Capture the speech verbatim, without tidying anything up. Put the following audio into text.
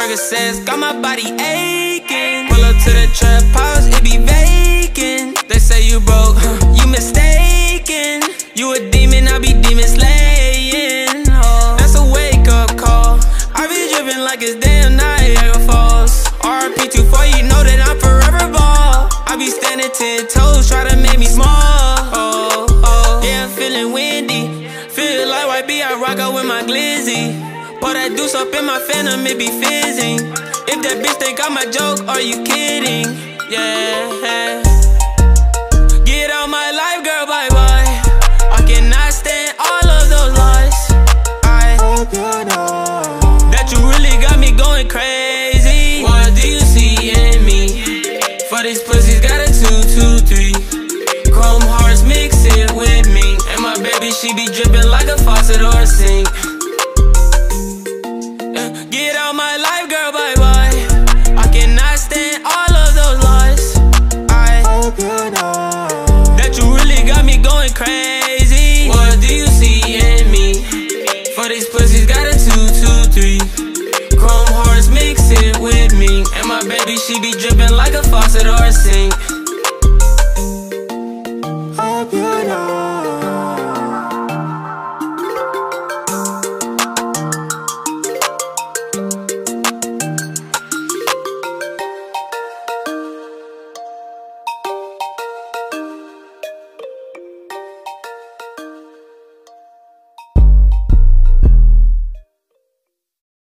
Percocets got my body aching. Pull up to the trap house, it be vacant. They say you broke, you mistaken. You a demon, I be demon slaying. Oh, that's a wake up call. I be dripping like it's damn Niagara Falls. R P two four, you know that I'm forever ball. I be standing ten toes, try to make me small. Oh, oh, yeah, I'm feeling windy. Feel like Y B, I rock out with my glizzy. Pour that deuce up in my phantom, it be fizzing. If that bitch think I'm a joke, are you kidding? Yeah. Get out my life, girl, bye-bye. I cannot stand all of those lies. I hope you know that you really got me going crazy. What do you see in me? For these pussies got a two, two, three. Chrome hearts mix it with me. And my baby, she be dripping like a faucet or a sink. Get out my life, girl, bye-bye. I cannot stand all of those lies. I hope you know that you really got me going crazy. What do you see in me? For these pussies got a two, two, three. Chrome hearts mix it with me. And my baby, she be dripping like a faucet or a sink.